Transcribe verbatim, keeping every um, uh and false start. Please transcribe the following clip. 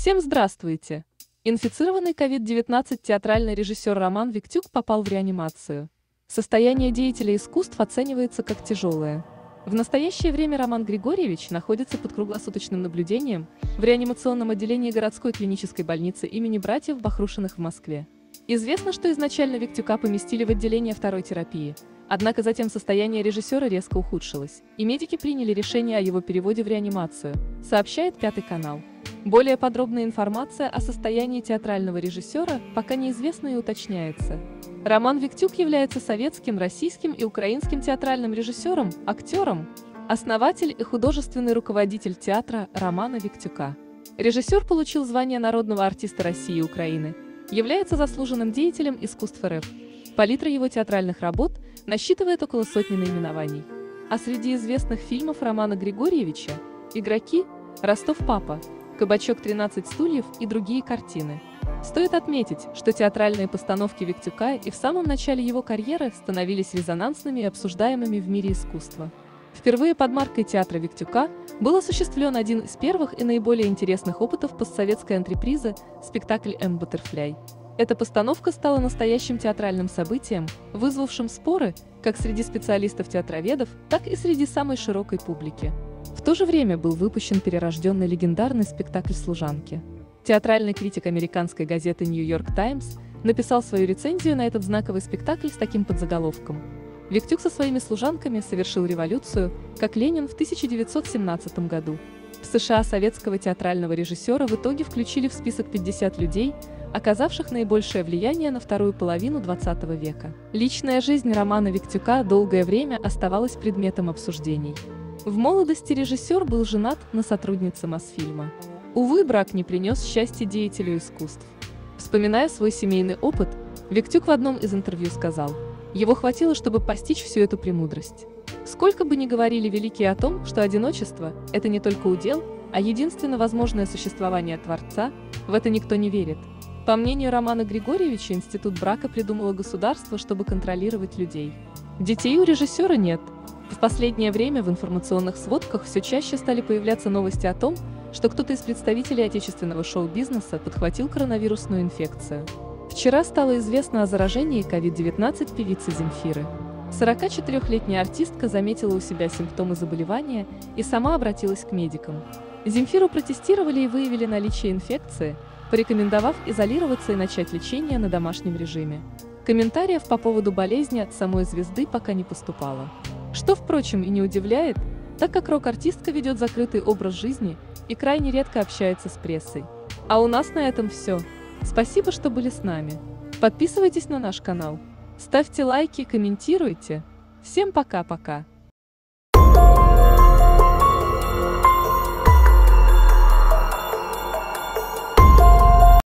Всем здравствуйте! Инфицированный ковид девятнадцать театральный режиссер Роман Виктюк попал в реанимацию. Состояние деятеля искусств оценивается как тяжелое. В настоящее время Роман Григорьевич находится под круглосуточным наблюдением в реанимационном отделении городской клинической больницы имени братьев Бахрушиных в Москве. Известно, что изначально Виктюка поместили в отделение второй терапии, однако затем состояние режиссера резко ухудшилось, и медики приняли решение о его переводе в реанимацию, сообщает Пятый канал. Более подробная информация о состоянии театрального режиссера пока неизвестна и уточняется. Роман Виктюк является советским, российским и украинским театральным режиссером, актером, основатель и художественный руководитель театра Романа Виктюка. Режиссер получил звание народного артиста России и Украины, является заслуженным деятелем искусств эр эф. Палитра его театральных работ насчитывает около сотни наименований. А среди известных фильмов Романа Григорьевича «Игроки», «Ростов папа», «Кабачок тринадцать стульев» и другие картины. Стоит отметить, что театральные постановки Виктюка и в самом начале его карьеры становились резонансными и обсуждаемыми в мире искусства. Впервые под маркой театра Виктюка был осуществлен один из первых и наиболее интересных опытов постсоветской антрепризы – спектакль «М. Баттерфляй». Эта постановка стала настоящим театральным событием, вызвавшим споры как среди специалистов-театроведов, так и среди самой широкой публики. В то же время был выпущен перерожденный легендарный спектакль «Служанки». Театральный критик американской газеты «Нью-Йорк Таймс» написал свою рецензию на этот знаковый спектакль с таким подзаголовком: «Виктюк со своими служанками совершил революцию, как Ленин в тысяча девятьсот семнадцатом году». В США советского театрального режиссера в итоге включили в список пятьдесят людей, оказавших наибольшее влияние на вторую половину двадцатого века. Личная жизнь Романа Виктюка долгое время оставалась предметом обсуждений. В молодости режиссер был женат на сотруднице Мосфильма. Увы, брак не принес счастья деятелю искусств. Вспоминая свой семейный опыт, Виктюк в одном из интервью сказал: «Его хватило, чтобы постичь всю эту премудрость. Сколько бы ни говорили великие о том, что одиночество – это не только удел, а единственно возможное существование Творца, в это никто не верит». По мнению Романа Григорьевича, институт брака придумало государство, чтобы контролировать людей. Детей у режиссера нет. В последнее время в информационных сводках все чаще стали появляться новости о том, что кто-то из представителей отечественного шоу-бизнеса подхватил коронавирусную инфекцию. Вчера стало известно о заражении ковид девятнадцать певицы Земфиры. сорокачетырёхлетняя артистка заметила у себя симптомы заболевания и сама обратилась к медикам. Земфиру протестировали и выявили наличие инфекции, порекомендовав изолироваться и начать лечение на домашнем режиме. Комментариев по поводу болезни от самой звезды пока не поступало. Что, впрочем, и не удивляет, так как рок-артистка ведет закрытый образ жизни и крайне редко общается с прессой. А у нас на этом все. Спасибо, что были с нами. Подписывайтесь на наш канал, ставьте лайки, комментируйте. Всем пока-пока.